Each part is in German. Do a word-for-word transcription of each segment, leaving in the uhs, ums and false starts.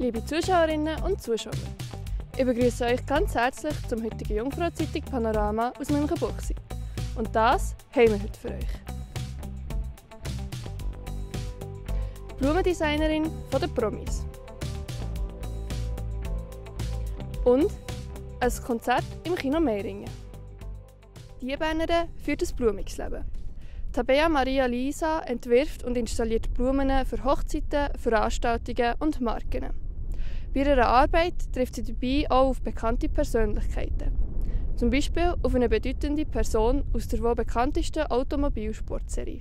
Liebe Zuschauerinnen und Zuschauer, ich begrüße euch ganz herzlich zum heutigen Jungfrau-Zeitung Panorama aus Münchenbuchsee. Und das haben wir heute für euch. Die Blumendesignerin von den Promis. Und ein Konzert im Kino Meiringen. Die Bernerin führt ein blumiges Leben. Tabea Maria Lisa entwirft und installiert Blumen für Hochzeiten, Veranstaltungen und Marken. Bei ihrer Arbeit trifft sie dabei auch auf bekannte Persönlichkeiten. Zum Beispiel auf eine bedeutende Person aus der wohl bekanntesten Automobilsportserie.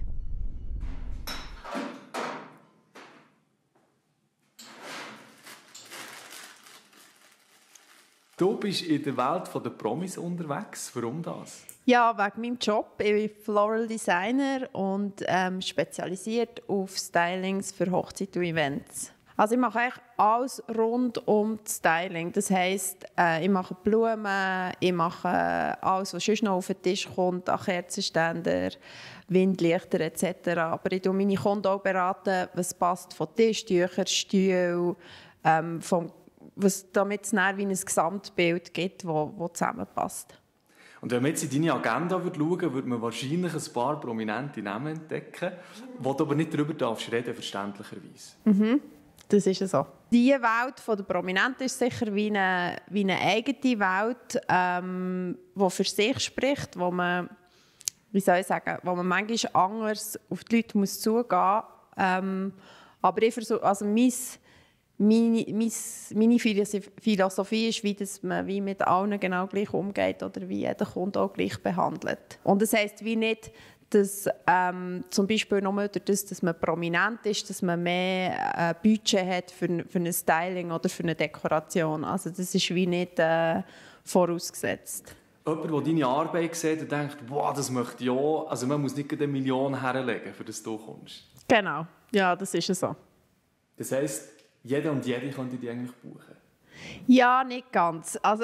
Du bist in der Welt der Promis unterwegs. Warum das? Ja, wegen meinem Job. Ich bin Floral Designer und ähm, spezialisiert auf Stylings für Hochzeiten und Events. Also ich mache eigentlich alles rund um das Styling. Das heisst, äh, ich mache Blumen, ich mache alles, was sonst noch auf den Tisch kommt, an Kerzenständer, Windlichter et cetera. Aber ich berate meine Kunden auch, beraten, was passt von Tischtüchern, Stühlen, ähm, vom, was, damit es dann wie ein Gesamtbild gibt, das zusammenpasst. Und wenn man jetzt in deine Agenda schauen würde, würde man wahrscheinlich ein paar prominente Namen entdecken, wo du aber nicht darüber darfst reden, verständlicherweise. Mhm. Das ist so. Die Welt der Prominenten ist sicher wie eine, wie eine eigene Welt, ähm, die für sich spricht, wo man, wie soll ich sagen, wo man manchmal anders auf die Leute muss zugehen muss. Ähm, aber ich versuche, also mein, meine, meine, meine Philosophie ist, wie, dass man wie mit allen genau gleich umgeht oder wie jeder Kunde auch gleich behandelt. Und das heisst wie nicht, dass ähm, zum Beispiel nur durch das, dass man prominent ist, dass man mehr äh, Budget hat für, für ein Styling oder für eine Dekoration. Also das ist wie nicht äh, vorausgesetzt. Jemand, der deine Arbeit sieht und denkt, wow, das möchte ich auch. Also man muss nicht eine Million herlegen, für das du kommst. Genau, ja, das ist so. Das heisst, jeder und jede könnte die eigentlich buchen? Ja, nicht ganz. Also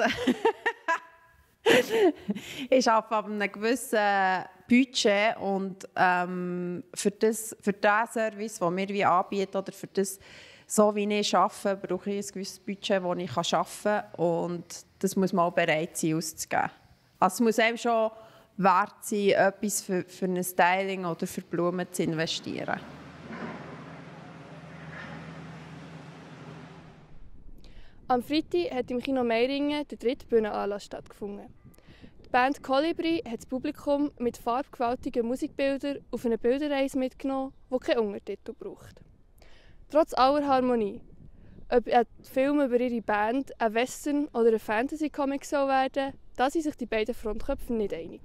ich arbeite ab einem gewissen Budget und ähm, für, das, für den Service, den wir wie anbieten, oder für das, so wie ich arbeite, brauche ich ein gewisses Budget, das ich arbeiten kann. Und das muss man auch bereit sein, auszugeben. Also es muss einem schon wert sein, etwas für, für ein Styling oder für Blumen zu investieren. Am Freitag hat im Kino Meiringen der dritte Bühnenanlass stattgefunden. Die Band Kolibri hat das Publikum mit farbgewaltigen Musikbildern auf eine Bilderreise mitgenommen, die keinen Untertitel braucht. Trotz aller Harmonie, ob ein Film über ihre Band ein Western oder ein Fantasy-Comic soll werden, da sind sich die beiden Frontköpfe nicht einig.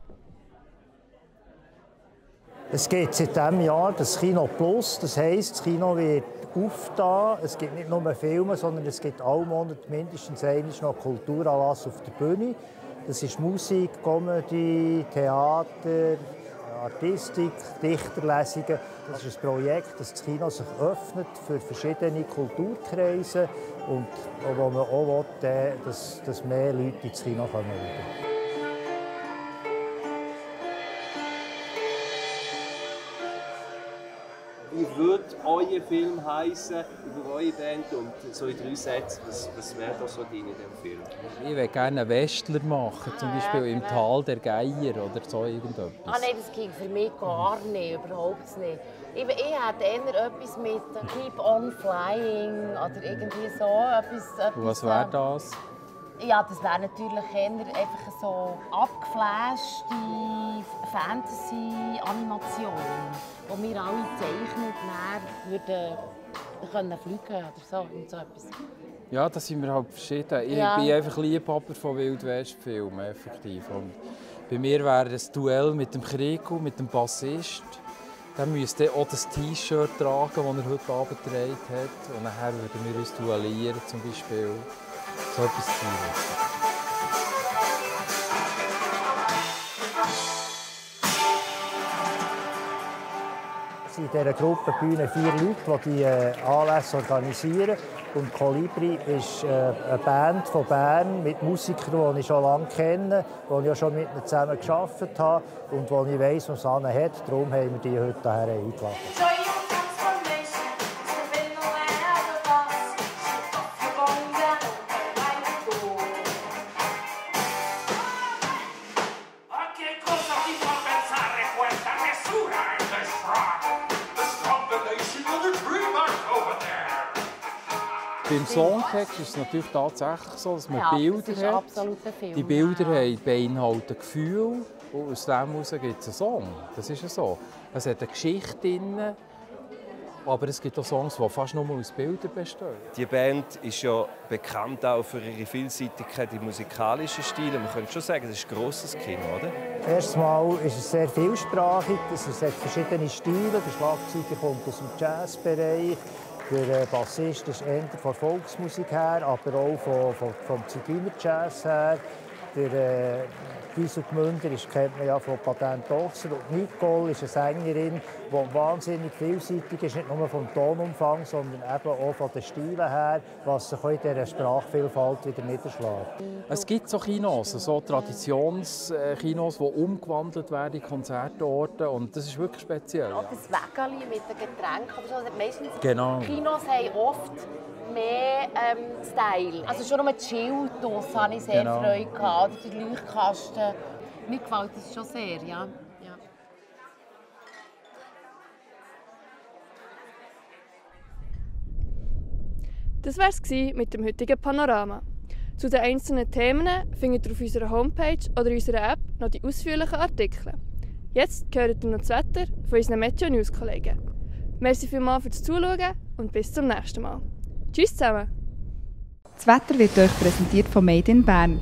Es gibt seit diesem Jahr das Kino Plus, das heisst, das Kino wird aufgetan. Es gibt nicht nur Filme, sondern es gibt alle Monate mindestens einmal noch Kulturanlass auf der Bühne. Das ist Musik, Comedy, Theater, Artistik, Dichterlesungen. Das ist ein Projekt, das das Kino sich öffnet für verschiedene Kulturkreise und wo man auch will, dass, dass mehr Leute ins Kino kommen. Wie würde euer Film heißen über eure Band und so in drei Sätzen, was, was wäre da so drin in diesem Film? Ich würde gerne einen Westler machen, zum Beispiel im Tal der Geier oder so irgendetwas. Ah nein, das ging für mich gar nicht, überhaupt nicht. Ich, ich hätte eher etwas mit Keep on Flying oder irgendwie so etwas. etwas und was wäre das? Ja, das wäre natürlich eher einfach so abgeflashte Fantasy-Animation, wo wir alle zeichnet würden können fliegen oder so und so etwas. Ja, da sind wir halt verschieden. Ich ja. bin einfach Liebhaber von Wild-West-Filmen, effektiv. Und bei mir wäre ein Duell mit dem Krieg, mit dem Bassist. Dann müsste auch das T-Shirt tragen, das er heute Abend getragen hat. Und nachher würden wir uns duellieren, zum Beispiel. So etwas zu Es sind in dieser Gruppe Bühne vier Leute, die diese Anlässe organisieren. Und Kolibri ist eine Band von Bern mit Musikern, die ich schon lange kenne, die ich auch schon mit ihnen zusammen gearbeitet habe und die ich weiss, was sie hat. Darum haben wir die heute hierher eingeladen. beim Songtext ist es natürlich tatsächlich so, dass man ja, Bilder das ist hat. absolut ein Film. Die Bilder haben, beinhalten Gefühl und aus dem heraus gibt es einen Song. Das ist ja so. Es hat eine Geschichte drin, aber es gibt auch Songs, die fast nur aus Bildern bestehen. Die Band ist ja bekannt auch für ihre Vielseitigkeit im musikalischen Stil. Man könnte schon sagen, das ist ein grosses Kino, oder? Erstmal ist es sehr vielsprachig. Es hat verschiedene Stile. Der Schlagzeuger kommt aus dem Jazzbereich. Der Bassist ist eher von Volksmusik her, aber auch von, von, vom Zigeuner-Jazz her. Der äh, Gisela Gmünder ist, kennt man ja von Patent Ochser. Und Nicole ist eine Sängerin, die wahnsinnig vielseitig ist, nicht nur vom Tonumfang, sondern eben auch von den Stilen her, was sich in dieser Sprachvielfalt wieder niederschlägt. Es gibt so Kinos, so Traditionskinos, die umgewandelt werden in Konzertorte, und das ist wirklich speziell. Auch das Wägeli mit den Getränken. Also meistens Genau. Kinos haben oft mehr ähm, Style. Also schon nur die Schilddos hatte ich sehr Genau. Freude gehabt. Oder die Leuchtkasten. Mir gefällt das schon sehr, ja. ja. Das war es mit dem heutigen Panorama. Zu den einzelnen Themen findet ihr auf unserer Homepage oder in unserer App noch die ausführlichen Artikel. Jetzt hört ihr noch das Wetter von unseren Meteo News Kollegen. Merci vielmals fürs Zuschauen und bis zum nächsten Mal. Tschüss zusammen! Das Wetter wird euch präsentiert von Made in Bern.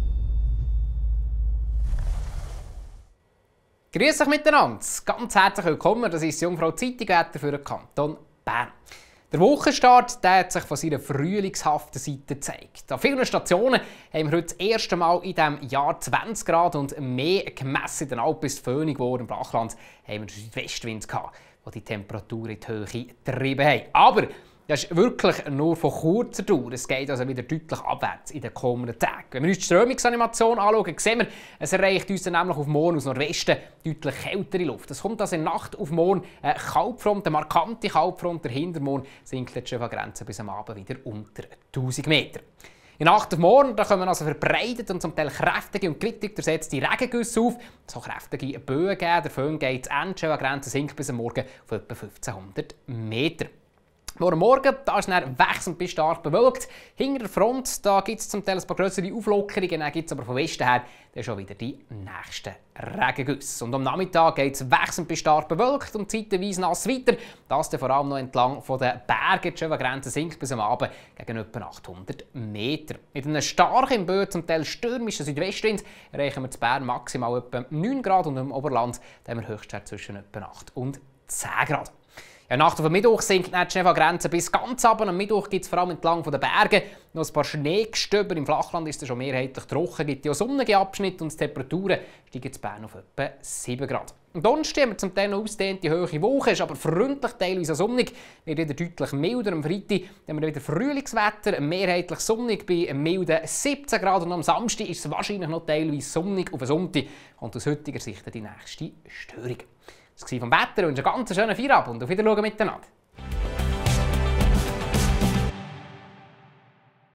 Grüß euch miteinander, ganz herzlich willkommen. Das ist das Jungfrau Zeitungswetter für den Kanton Bern. Der Wochenstart der hat sich von seiner frühlingshaften Seite gezeigt. An vielen Stationen haben wir heute das erste Mal in diesem Jahr zwanzig Grad und mehr gemessen. In den Alpen ist es föhnig geworden. Im Flachland haben wir den Südwestwind gehabt, der die Temperatur in die Höhe getrieben hat. Aber das ist wirklich nur von kurzer Dauer. Es geht also wieder deutlich abwärts in den kommenden Tagen. Wenn wir uns die Strömungsanimation anschauen, sehen wir, es erreicht uns dann nämlich auf morgen aus Nordwesten deutlich kältere Luft. Es kommt also in der Nacht auf morgen eine Kaltfront, eine markante Kaltfront. Der Hintermorgen sinkt die Grenze bis am Abend wieder unter tausend Meter. In der Nacht auf morgen da kommen also verbreitet und zum Teil kräftige und glittig durchsetzte Regengüsse auf. So kräftige Böen geben. Der Föhn geht zu Ende. Die Grenze sinkt bis am Morgen auf etwa fünfzehnhundert Meter. Morgen Morgen da ist es wechselnd bis stark bewölkt. Hinter der Front da gibt es zum Teil ein paar grössere Auflockerungen, dann gibt es aber von Westen her dann schon wieder die nächsten Regengüsse. Und am Nachmittag geht es wechselnd bis stark bewölkt und zeitweise nass weiter. Das dann vor allem noch entlang von den Bergen. Die Grenze sinkt bis am Abend gegen etwa achthundert Meter. Mit einem starken Böen, zum Teil stürmischen Südwestwind, erreichen wir zu Bern maximal etwa neun Grad und im Oberland haben wir Höchstwert zwischen etwa acht und zehn Grad. Ja, Nacht auf den Mittwoch sinkt die Schneefallgrenze bis ganz runter. Am Mittwoch gibt es vor allem entlang der Berge noch ein paar Schneegestöber. Im Flachland ist es schon mehrheitlich trocken, gibt ja sonnige Abschnitte und die Temperaturen steigen zu Bern auf etwa sieben Grad. Am Donnerstag haben wir zum Teil noch ausgedehnte hohe Woche, ist aber freundlich, teilweise sonnig, wird wieder deutlich milder. Am Freitag haben wir wieder Frühlingswetter, mehrheitlich sonnig bei einem milden siebzehn Grad und am Samstag ist es wahrscheinlich noch teilweise sonnig auf den Sonntag und aus heutiger Sicht die nächste Störung. Das war vom Wetter und einen ganz schönen Feierabend und auf Wiedersehen miteinander.